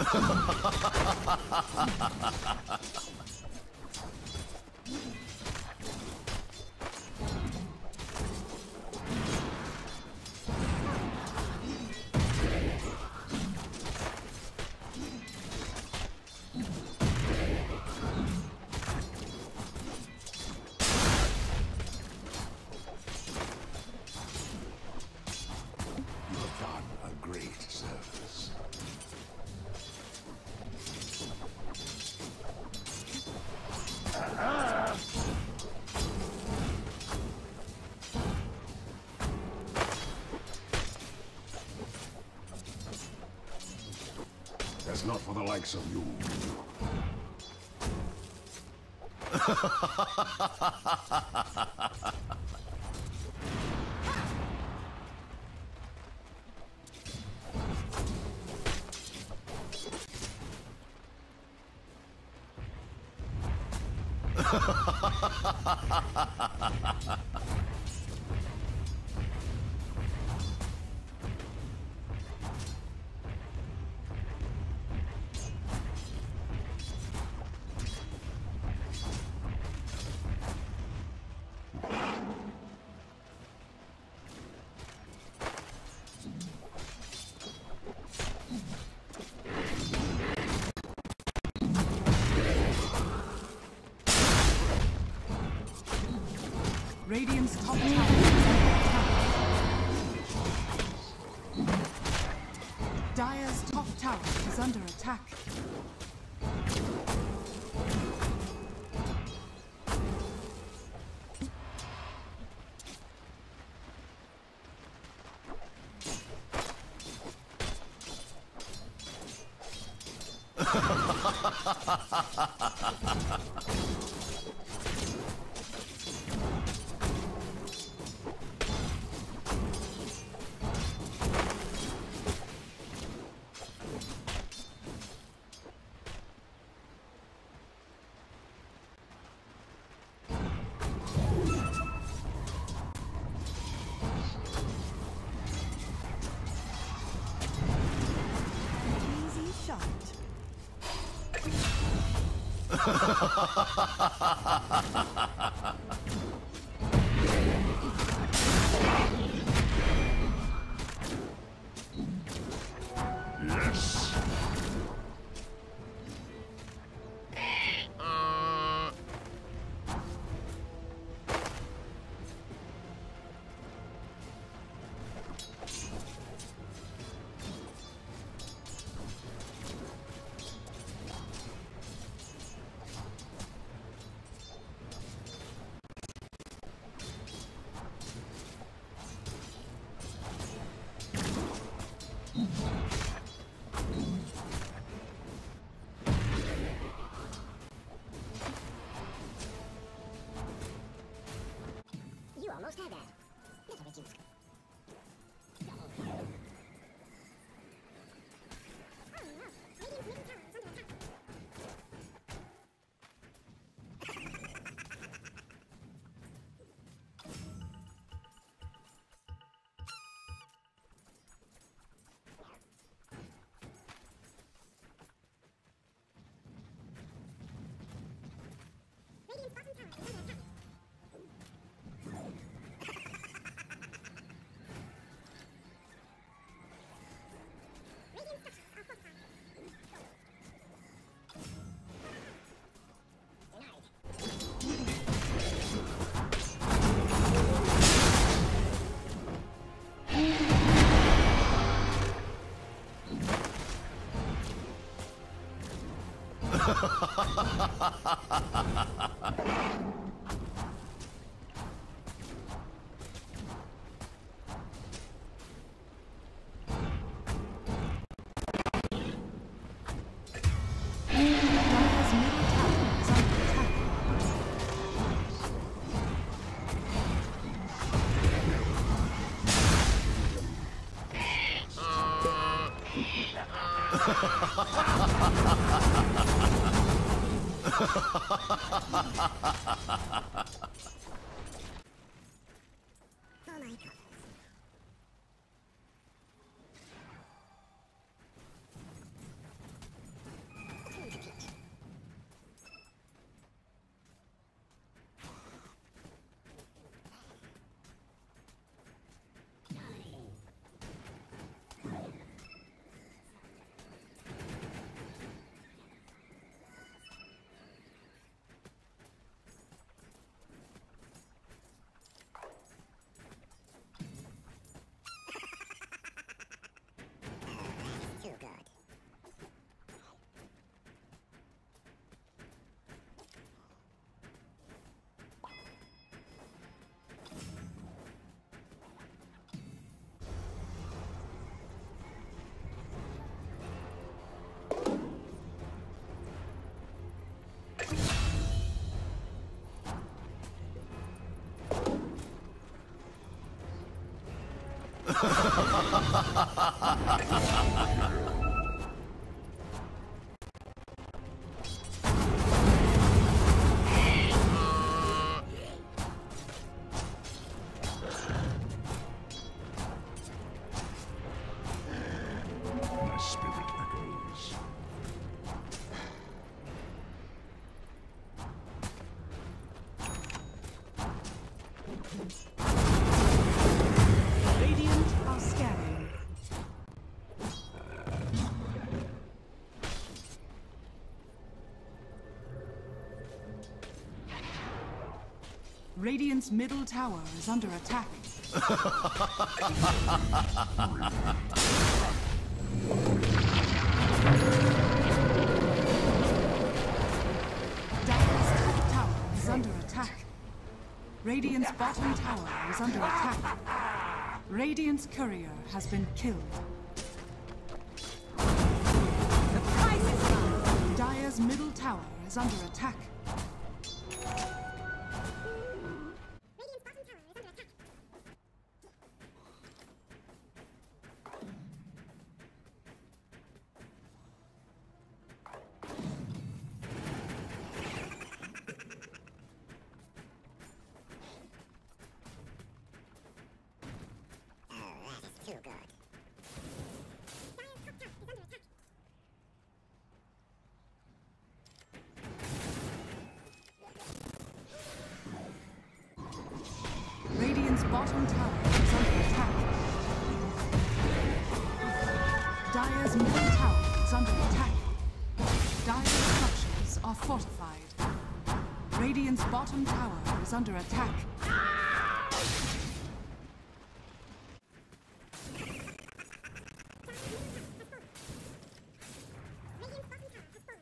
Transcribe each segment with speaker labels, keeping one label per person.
Speaker 1: That's not for the likes of you.
Speaker 2: Radiant's top tower is under attack. Dire's top tower is under attack.
Speaker 1: Yes.
Speaker 3: You almost had that. Little bit juice. Radiant's bottom tower is under attack. Radiant structures are fortified.
Speaker 1: My spirit echoes.
Speaker 2: Radiant are scanning. Radiant's middle tower is under attack. Dire's top tower is under attack. Radiant's bottom tower is under attack. Radiant's courier has been killed. The price is high. Dire's middle tower is under attack.
Speaker 3: Radiant's bottom tower is under attack. Oh, that is too good. Dire's top tower is under attack.
Speaker 2: Radiant's bottom tower is under attack. Dire's middle tower is under attack. Dire's structures are fortified. Radiant's bottom tower is under attack.
Speaker 3: Radiant's bottom tower has fallen.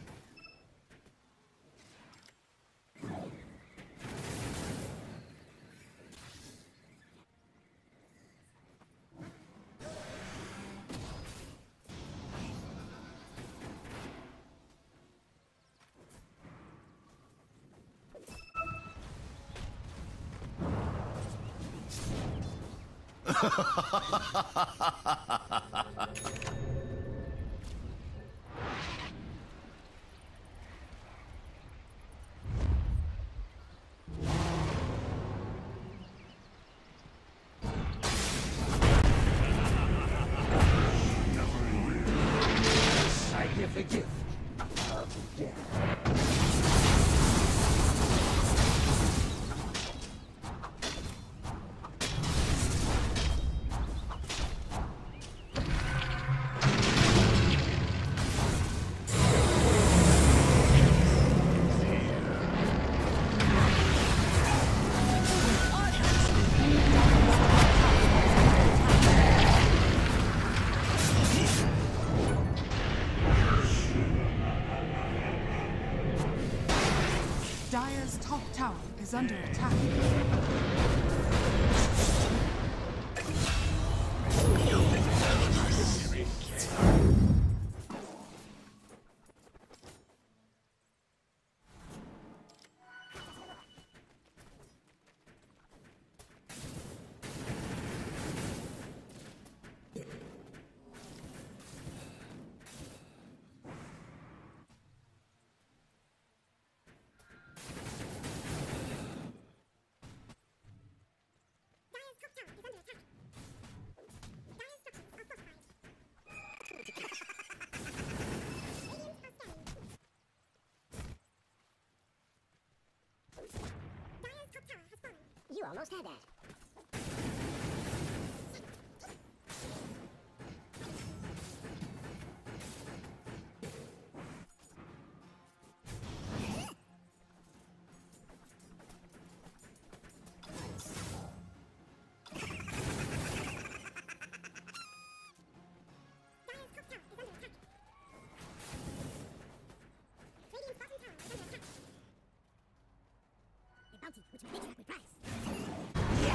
Speaker 4: I give the gift of death.
Speaker 2: Dire's top tower is under attack.
Speaker 3: Dire's top tower is under attack. Dire's structures are fortified. Radiant are scanning. Dire's top tower has fallen. You almost had that. Dire's top tower is under attack. Radiant's bottom tower is under attack. A bounty which makes rapid price.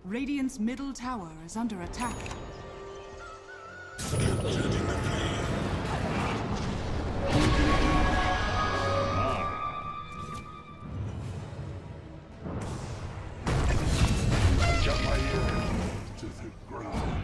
Speaker 2: Radiant's middle tower is under attack.
Speaker 1: Jump my ear to the ground.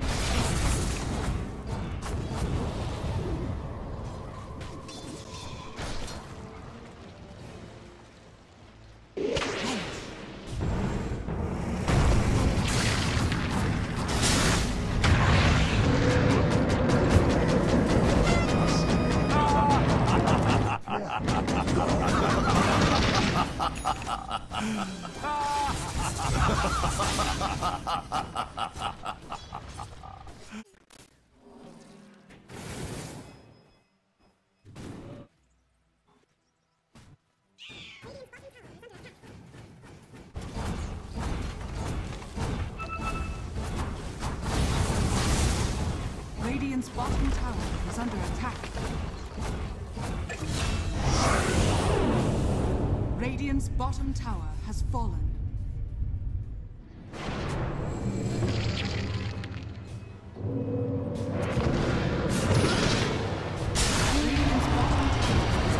Speaker 2: Radiant's bottom tower is under attack. Radiant's bottom tower has fallen. Radiant's bottom tower is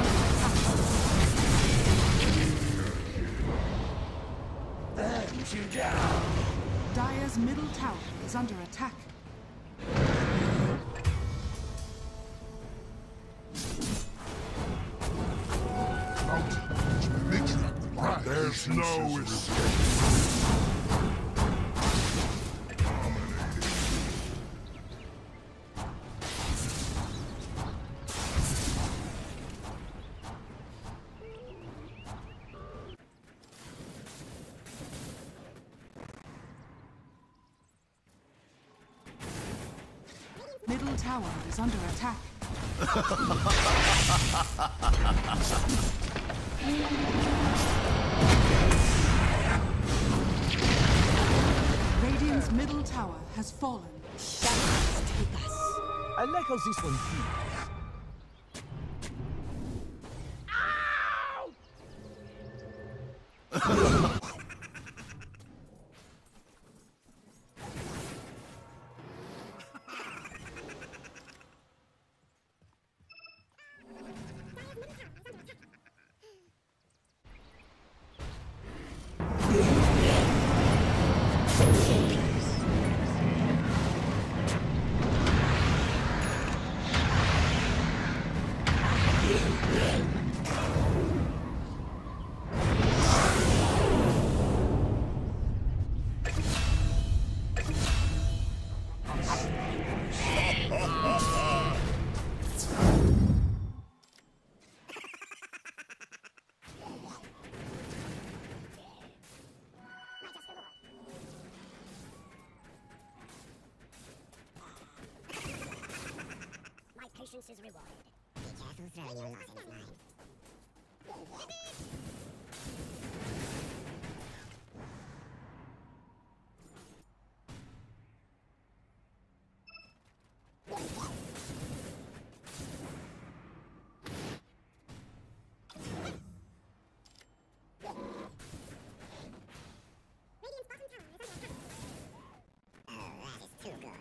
Speaker 2: under attack.
Speaker 4: Burns you down.
Speaker 2: Dire's middle tower is under attack.
Speaker 1: There's no escape.
Speaker 2: Middle tower is under attack. Radiant's middle tower has fallen.
Speaker 3: Shadows take us.
Speaker 5: I like how this one feels.
Speaker 3: Patience is rewarded. Be careful throwing your lot in his mind. Radiant's bottom tower is under attack. Oh, that is too good.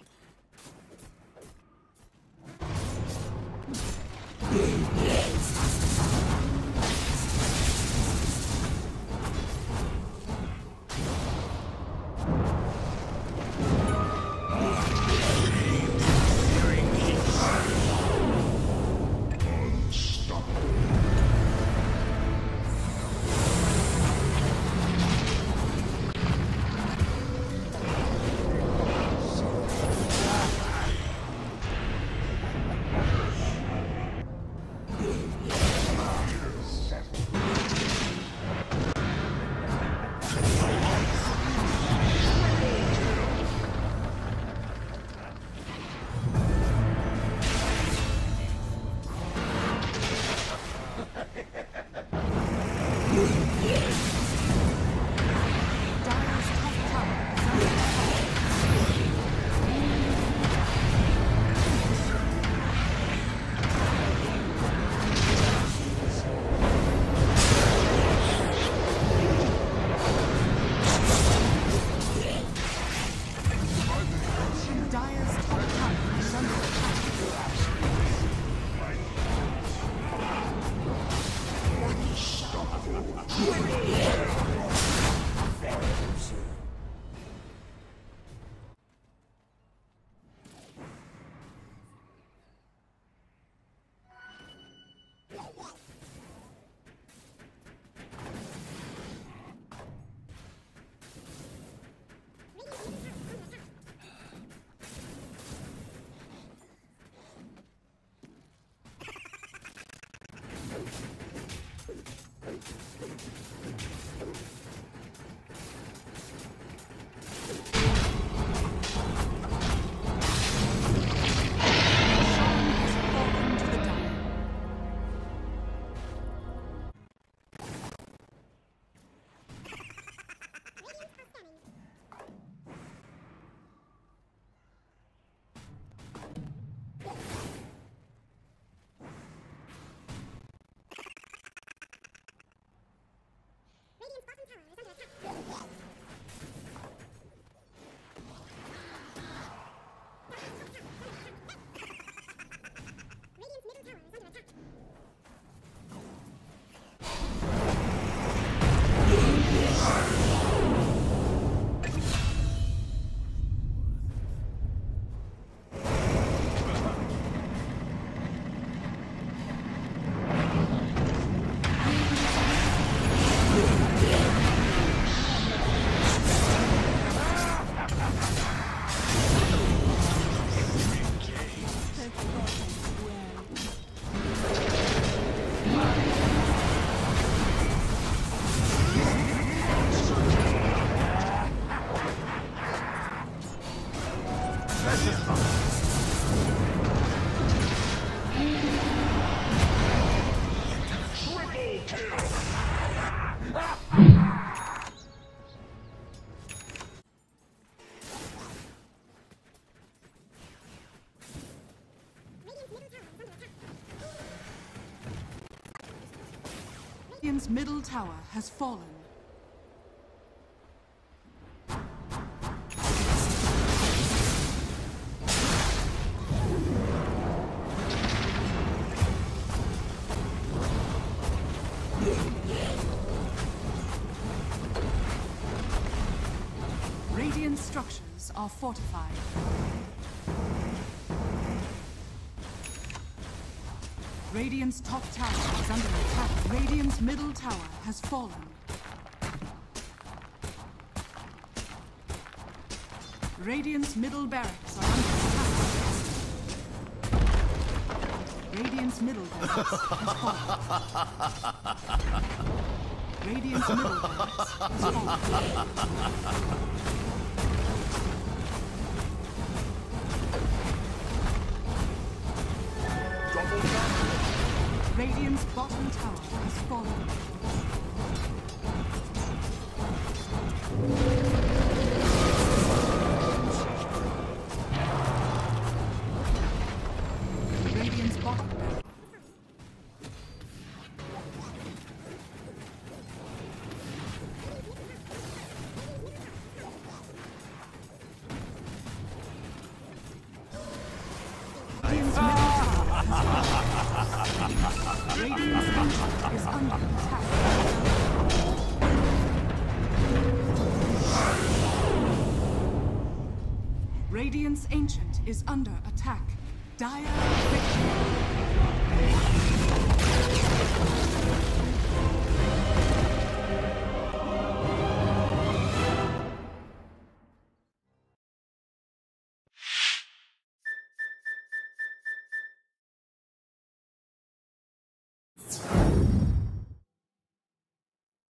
Speaker 2: Radiant's middle tower has fallen. Radiant structures are fortified. Radiant's top tower is under attack. Radiant's middle tower has fallen. Radiant's middle barracks are under attack. Radiant's middle barracks has fallen. Radiant's middle barracks has fallen. Radiant's bottom tower has fallen. Radiant's bottom tower. Radiant's middle tower has fallen. Radiant's ancient is under attack. Radiant's ancient is under attack. Dire victory.